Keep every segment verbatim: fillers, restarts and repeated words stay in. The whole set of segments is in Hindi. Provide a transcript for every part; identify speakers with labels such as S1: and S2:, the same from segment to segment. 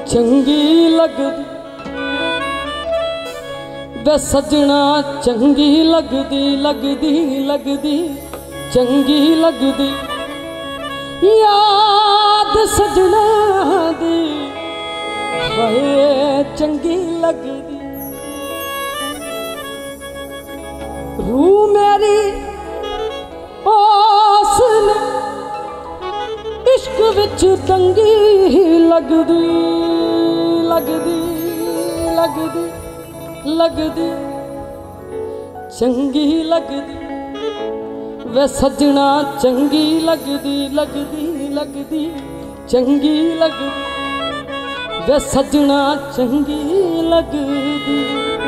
S1: चंगी लगदी वे सजना चंगी लगदी लगदी लगदी चंगी लगदी याद सजना दी हाय चंगी लगदी रूह मेरी ओसने इश्क विच तंगी लगदी लगदी लगदी लगदी चंगी लगदी वे सजना चंगी लगदी लगदी लगदी चंगी लगदी वे सजना चंगी लगदी।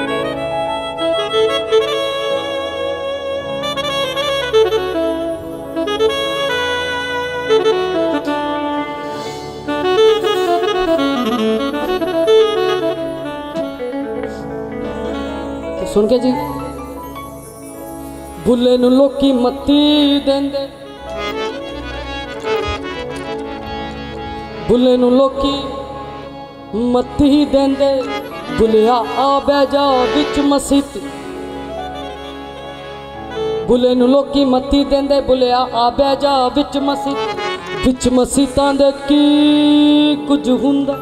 S1: सुन के जी बुले नू लोकी मत्ती देंदे बुले नू लोकी मत्ती देंदे बुलिया आ बैजा विच मसीत बुले नू लोकी मत्ती देंदे बुलिया आ बैजा विच मसीत विच मसीतां दे की कुछ हुंदा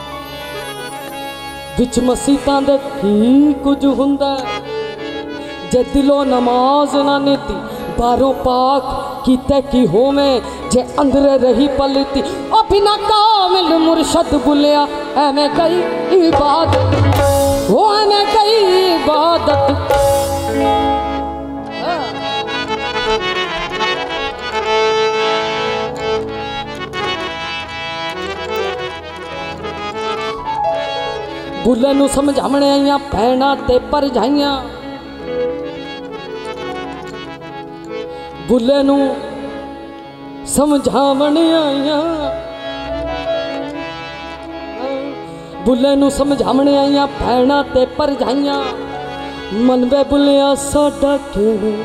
S1: विच मसीतां दे की कुछ हुंदा जे दिलो नमाज ना नीती बारों पाक कीते की होवे जे अंदरे रही पलती ओ बिना कामिल मुर्शद बुलिया एवें कई इबादत ओ एवें कई इबादत बुले नू समझावणे आईयां भैणां ते भरजाइयां बुले नू समझावणे आईयां बुले नू समझावणे आईयां भैणां ते भरजाइयां मन वे बुलिया साडा कहना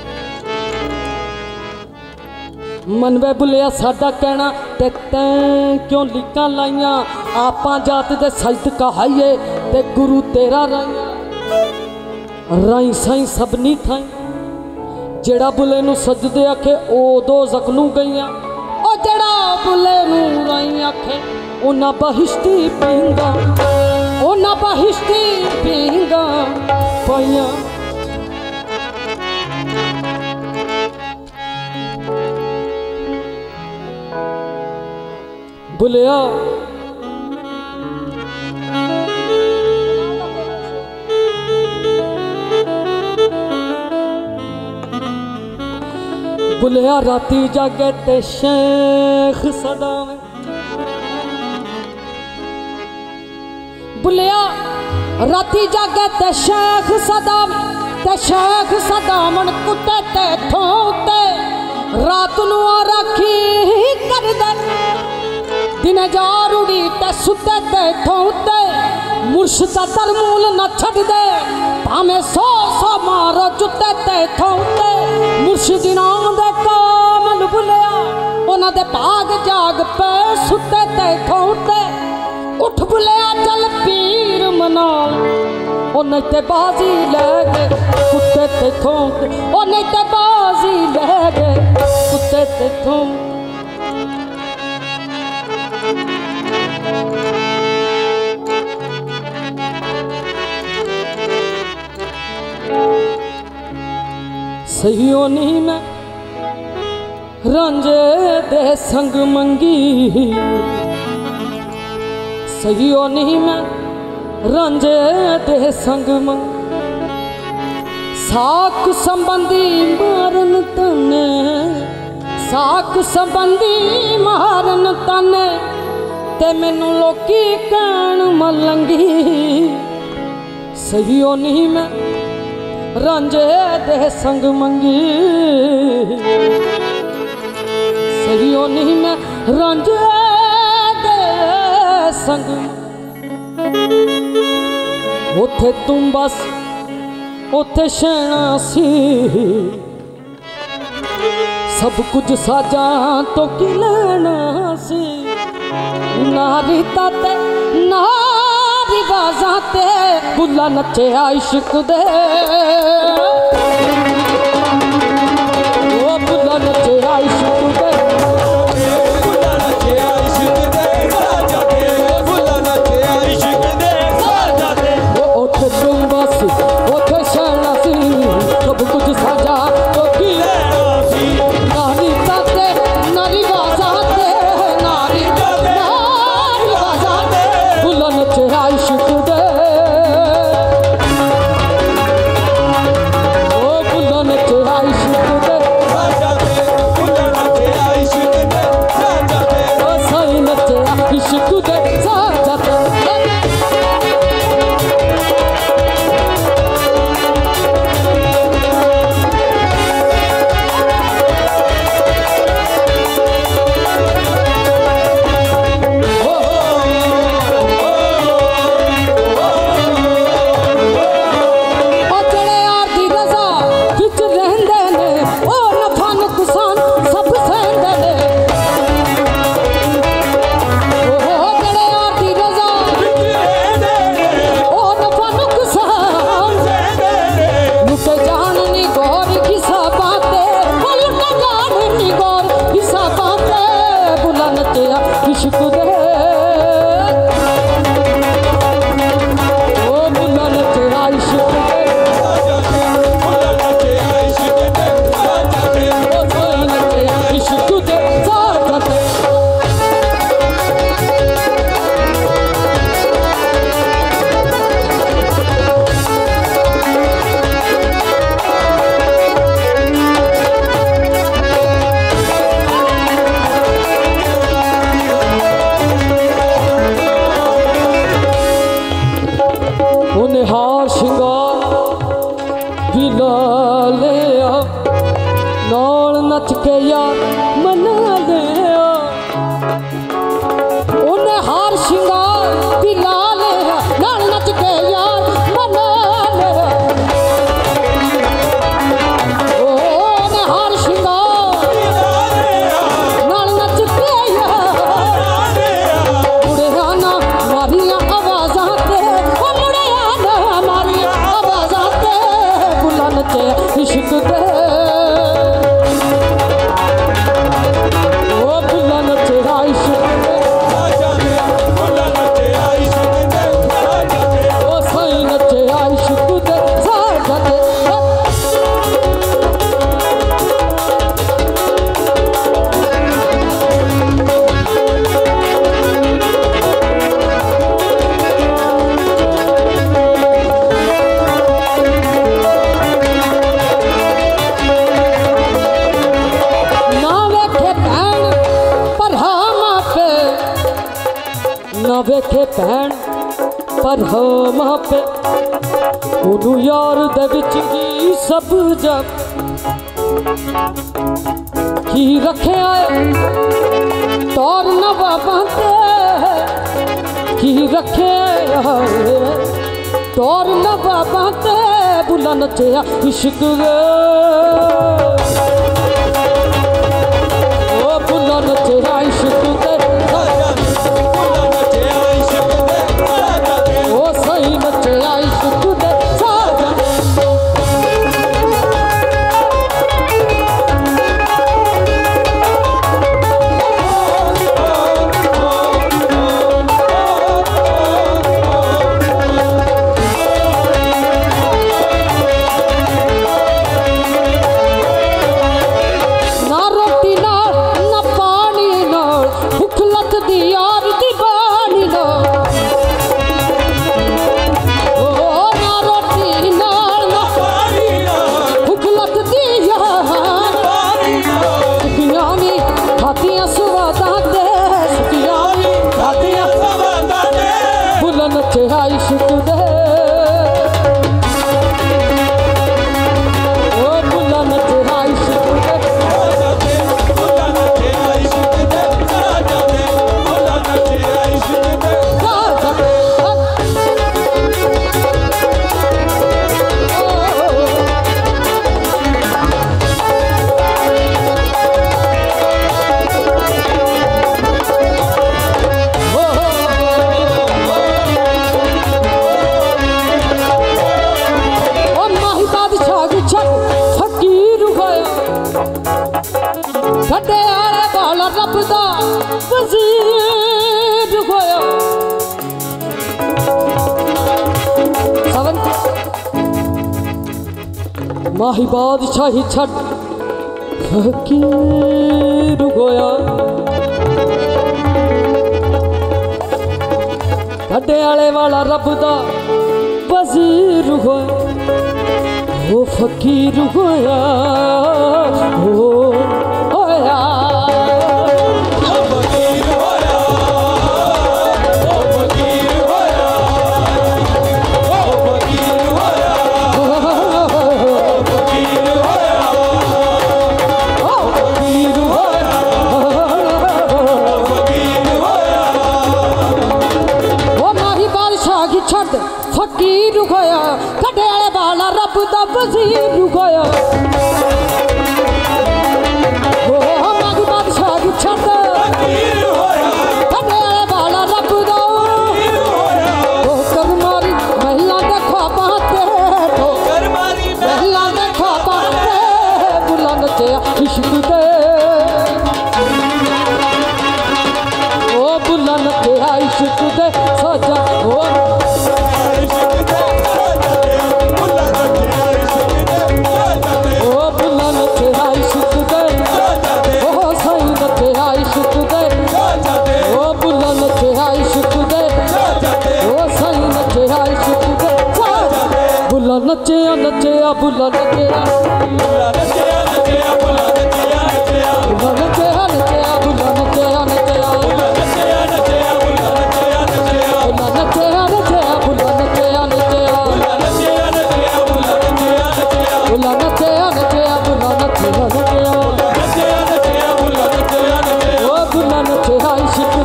S1: मन वे बुलिया साडा कहना ते तैं क्यों लीकां लाइयां आपां जात दे सजद कहाइए ते गुरु तेरा राइया राई साई सबनी थाई जेड़ा बुले नू सजदे आखे ओ दो जखनू गईयां ओ जेड़ा बुले नू राई आखे उन्ना बहिश्ती पींगा उन्ना बहिश्ती पींगा पाइयां बुलिया बुलिया राती जागे ते शेख सदावे बुलिया राती जागे ते शेख सदावे ते शेख सदावन कुत्ते ते ठोते रात नू रखी कर दे दिन जार उड़ी ते सुते ते ठोते मुर्शदा तरमूल न छड़ दे भावे सौ सौ मारो जुते ते ठोते मुर्शिदी नाम दे कामल बुलिया उन्हां दे भाग जाग पे सुते ते ठोते उठ बुलिया चल पीर मना ओ नहीं ते बाजी ले गए कुत्ते ते ठोते ओ नहीं ते बाजी ले गए कुत्ते ते ठोते सहियो नहीं मैं रांझे दे संग मंगी सहियो नहीं मैं रांझे दे संग मंग साक संबंधी मारन तने साक संबंधी मारन तने ते मैनू लोकी कहण मलंगी सहियो नहीं मैं रांझे दे संग मंगी सहियो नहीं मैं रांझे दे संग उथे तुम बस उथे शैना सी सब कुछ साजा तो की लेना सी नारी ताते नारी बाजाते बुला नचे इश्क दे ओ बुला नचे इश्क दे बुला नचे इश्क दे साजा दे बुला नचे इश्क दे साजा दे ओ उठ चुंबा सी उठ शैला सी सब कुछ साजा तो की लेना सी नारी ताते नारी बाजाते नारी ताते नारी बाजाते बुला नचे इश्क दे ओ बुला नचे इश्क दे साजा दे बुला नचे इश्क दे साजा दे ओ साईं नचे इश्क दे साजा दे इश्क दे ओ बुला नचे इश्क दे साजा दे बुला नचे इश्क दे साजा दे ओ साईं नचे इश्क दे साजा दे उन्हें हार शिंगार भी ला लिया नाल नच के यार मना लिया उन्हें हार शिंगार भी ला लिया नाल नच के यार मना लिया उन्हें हार शिंगार भी ला लिया नाल नच के यार मुड़िया ना मारिया आवाज़ां ते इश्क दे ओ बुला नचे इश्क दे साजा दे बुला नचे इश्क दे साजा दे ओ साईं नचे इश्क दे साजा दे ना वेखे भैन पर हाँ मां पे उन्हू यार दे विच की सब जब की रखे आए तौर नवाबां ते की रखे आए तौर नवाबां ते बुला नचे इश्क दे ओ बुला नचे इश्क दे ओ साईं नचे इश्क दे साजा दे माही बादशाही छट फकीर होया कड्डे आले वाला रब दा वजीर होया वो फकीर होया हो होया फकीर होया कड्डे आले वाला रब दा वजीर होया ओ माही बादशाह दी छत फकीर होया कड्डे आले वाला रब दा वजीर होया ओ कर मारी महिला दे ख्वाबां ते ओ कर मारी महिला दे ख्वाबां ते बुलंद ते इश्क दे ओ बुलंद ते इश्क दे सजा ओ नचिया नचिया बुला नचिया बुला नचिया नचिया बुला नचिया नचिया बुला नचिया नचिया बुला नचिया नचिया बुला नचिया नचिया बुला नचिया नचिया बुला नचिया नचिया बुला नचिया नचिया बुला नचिया नचिया बुला नचिया नचिया बुला नचिया नचिया बुला नचिया नचिया बुला नचिया नचिया बुला नचिया नचिया ओ बुला नचिया इश्क